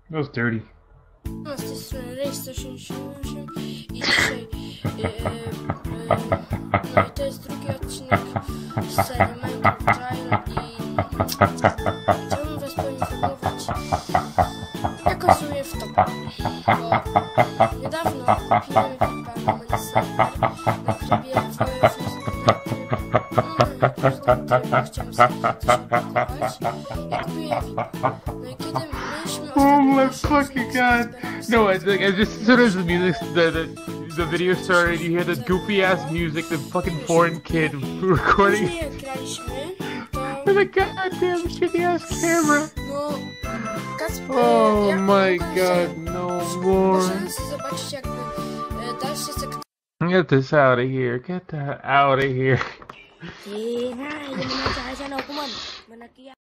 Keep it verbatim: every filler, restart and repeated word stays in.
That was dirty. No, z tej strony Race sto osiemdziesiąt osiem i dzisiaj e, e, no i to jest drugi odcinek z serii Minecraft Giant i chciałbym was poinformować, jak konstruuję w to, bo niedawno kupiłem chyba na moim serwer na trybie Fire chciałem sobie coś no i kiedy mieliśmy Oh my fucking god! No, it's like, as just as soon as the music, the, the the video started, you hear the goofy ass music, the fucking foreign kid recording Później jak graliśmy, to with a goddamn shitty ass camera. no Kacper, Oh jak my mogłem god, sobie- no more. Możemy sobie zobaczyć jakby e, dalszy sektor. Get this out of here. Get that out of here. Hey, hi, jangan macam-macam nak hukuman. Mana kia.